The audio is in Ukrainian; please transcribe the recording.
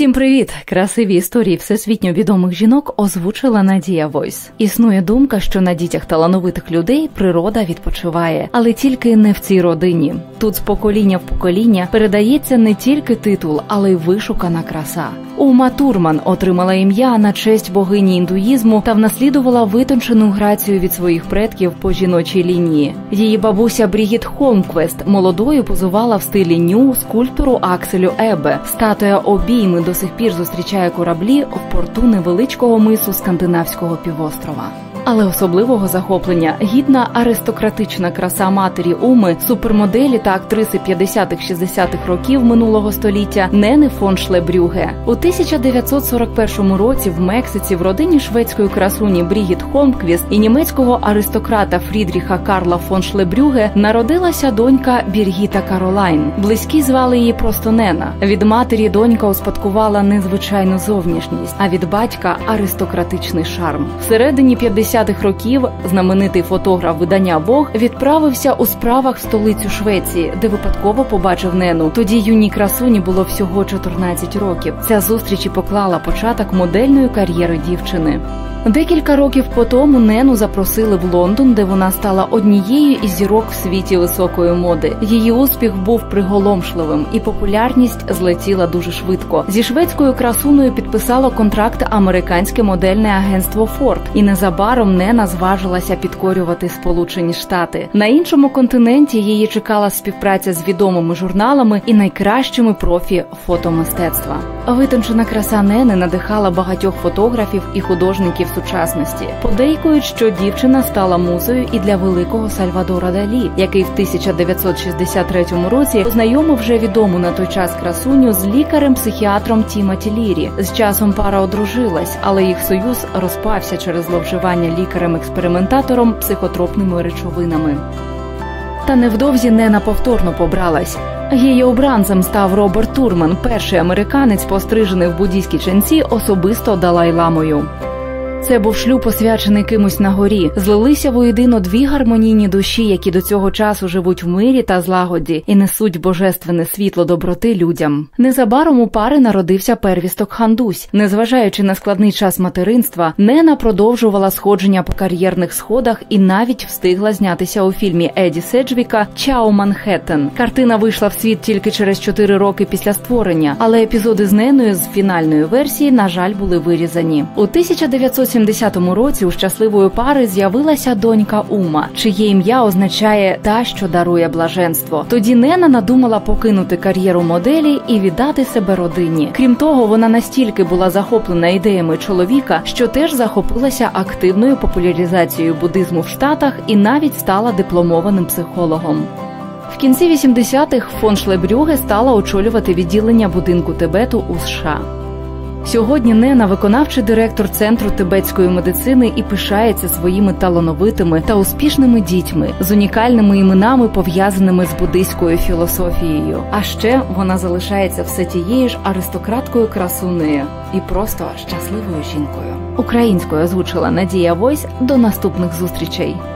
Всім привіт! Красиві історії всесвітньо відомих жінок озвучила Надія Войс. Існує думка, що на дітях талановитих людей природа відпочиває, але тільки не в цій родині. Тут з покоління в покоління передається не тільки титул, але й вишукана краса. Ума Турман отримала ім'я на честь богині індуїзму та внаслідувала витончену грацію від своїх предків по жіночій лінії. Її бабуся Брігіт Холмквест молодою позувала в стилі ню скульптору Акселю Ебе. Статуя обійми до сих пір зустрічає кораблі в порту невеличкого мису Скандинавського півострова. Але особливого захоплення гідна аристократична краса матері Уми, супермоделі та актриси 50-х-60-х років минулого століття Нене фон Шлебрюге. У 1941 році в Мексиці в родині шведської красуні Брігіт Холмквіст і німецького аристократа Фрідріха Карла фон Шлебрюге народилася донька Біргіта Каролайн. Близькі звали її просто Нена. Від матері донька успадкувала незвичайну зовнішність, а від батька – аристократичний шарм. Всередині 50-х років знаменитий фотограф видання «Вог» відправився у справах в столицю Швеції, де випадково побачив Нену. Тоді юній красуні було всього 14 років. Ця зустріч і поклала початок модельної кар'єри дівчини. Декілька років по тому Нену запросили в Лондон, де вона стала однією із зірок в світі високої моди. Її успіх був приголомшливим, і популярність злетіла дуже швидко. Зі шведською красуною підписало контракт американське модельне агентство Ford, і незабаром Нена зважилася підкорювати Сполучені Штати. На іншому континенті її чекала співпраця з відомими журналами і найкращими профі фотомистецтва. Витончена краса Нени надихала багатьох фотографів і художників сучасності. Подейкують, що дівчина стала музою і для великого Сальвадора Далі, який в 1963 році познайомив вже відому на той час красуню з лікарем-психіатром Тімоті Лірі. З часом пара одружилась, але їх союз розпався через зловживання лікарем-експериментатором психотропними речовинами. Та невдовзі Нена повторно побралась. Її обранцем став Роберт Турман, перший американець, пострижений в буддійській ченці особисто Далай-ламою. Це був шлюб, освячений кимось на горі. Злилися воєдино дві гармонійні душі, які до цього часу живуть в мирі та злагоді і несуть божественне світло доброти людям. Незабаром у пари народився первісток Хандусь. Незважаючи на складний час материнства, Нена продовжувала сходження по кар'єрних сходах і навіть встигла знятися у фільмі Еді Седжвіка «Чао, Манхеттен». Картина вийшла в світ тільки через 4 роки після створення, але епізоди з Неною з фінальної версії, на жаль, були вирізані. У 1970 році у щасливої пари з'явилася донька Ума, чиє ім'я означає «та, що дарує блаженство». Тоді Нена надумала покинути кар'єру моделі і віддати себе родині. Крім того, вона настільки була захоплена ідеями чоловіка, що теж захопилася активною популяризацією буддизму в Штатах і навіть стала дипломованим психологом. В кінці 80-х фон Шлебрюге стала очолювати відділення будинку Тибету у США. Сьогодні Нена – виконавчий директор Центру тибетської медицини і пишається своїми талановитими та успішними дітьми з унікальними іменами, пов'язаними з буддийською філософією. А ще вона залишається все тією ж аристократкою красунею і просто щасливою жінкою. Українською озвучила Надія Войс. До наступних зустрічей!